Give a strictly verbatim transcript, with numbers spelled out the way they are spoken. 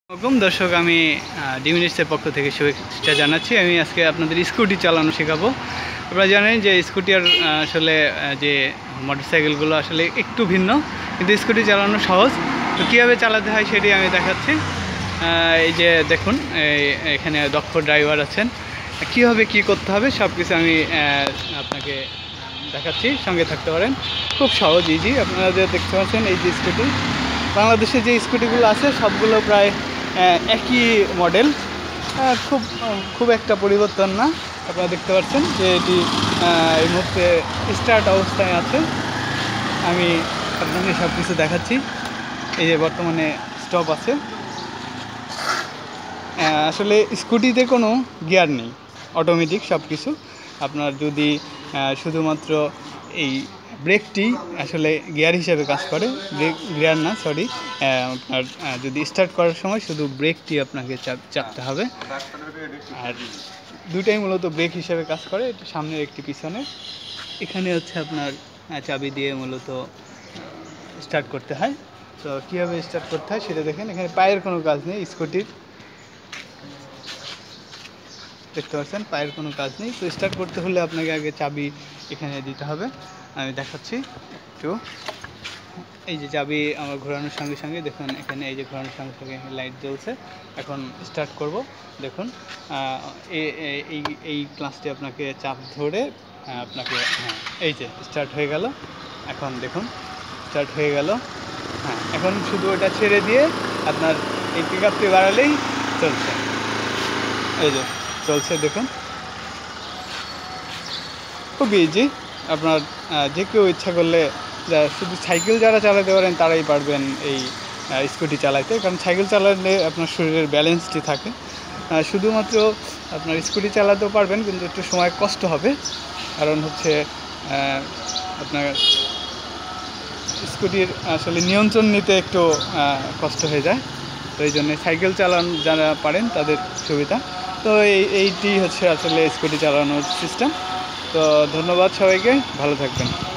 আসসালামু আলাইকুম দর্শক, আমি ডিমিনিটসের পক্ষ থেকে শুভেচ্ছা জানাচ্ছি। আমি আজকে আপনাদের স্কুটি চালানো শেখাবো। আপনারা জানেন যে স্কুটি আর আসলে যে মোটরসাইকেলগুলো আসলে একটু ভিন্ন, কিন্তু স্কুটি চালানো সহজ। তো কীভাবে চালাতে হয় সেটি আমি দেখাচ্ছি। এই যে দেখুন, এখানে দক্ষ ড্রাইভার আছেন, কীভাবে কি করতে হবে সব কিছু আমি আপনাকে দেখাচ্ছি, সঙ্গে থাকতে পারেন। খুব সহজ, ইজি। আপনারা যে দেখতে পাচ্ছেন এই যে স্কুটি, বাংলাদেশে যে স্কুটিগুলো আছে সবগুলো প্রায় একই মডেল, খুব খুব একটা পরিবর্তন না। আপনারা দেখতে পাচ্ছেন যে এটি এই মুহূর্তে স্টার্ট অবস্থায় আছে। আমি আপনাকে সব কিছু দেখাচ্ছি। এই যে বর্তমানে স্টপ আছে। আসলে স্কুটিতে কোনো গিয়ার নেই, অটোমেটিক সব কিছু। আপনার যদি শুধুমাত্র এই ব্রেকটি আসলে গিয়ার হিসেবে কাজ করে, ব্রেক গিয়ার না, সরি। আপনার যদি স্টার্ট করার সময় শুধু ব্রেকটি আপনাকে চাপ চাপতে হবে, আর দুটাই মূলত ব্রেক হিসেবে কাজ করে, একটু সামনের একটি পিছনে। এখানে হচ্ছে আপনার চাবি দিয়ে মূলত স্টার্ট করতে হয়। তো কীভাবে স্টার্ট করতে হয় সেটা দেখেন। এখানে পায়ের কোনো কাজ নেই, স্কুটির দেখতে পাচ্ছেন পায়ের কোনো কাজ নেই। তো স্টার্ট করতে হলে আপনাকে আগে চাবি এখানে দিতে হবে। আমি দেখাচ্ছি একটু। এই যে চাবি আমার ঘোরানোর সঙ্গে সঙ্গে দেখুন, এখানে এই যে ঘোরানোর সঙ্গে সঙ্গে লাইট জ্বলছে। এখন স্টার্ট করব। দেখুন, এই এই ক্লাসটি আপনাকে চাপ ধরে আপনাকে, হ্যাঁ, এই যে স্টার্ট হয়ে গেল। এখন দেখুন স্টার্ট হয়ে গেল। হ্যাঁ, এখন শুধু ওটা ছেড়ে দিয়ে আপনার এই পিক আপটি বাড়ালেই চলছে। এই যে চলছে, দেখুন, খুব ইজি। আপনার যে কেউ ইচ্ছা করলে, শুধু সাইকেল যারা চালাতে পারেন তারাই পারবেন এই স্কুটি চালাতে, কারণ সাইকেল চালালে আপনার শরীরের ব্যালেন্সটি থাকে। শুধুমাত্র আপনার স্কুটি চালাতেও পারবেন, কিন্তু একটু সময় কষ্ট হবে, কারণ হচ্ছে আপনার স্কুটির আসলে নিয়ন্ত্রণ নিতে একটু কষ্ট হয়ে যায়। তো এই জন্যে সাইকেল চালান যারা পারেন তাদের সুবিধা। তো এই এইটি হচ্ছে আসলে স্কুটি চালানোর সিস্টেম। তো ধন্যবাদ সবাইকে, ভালো থাকবেন।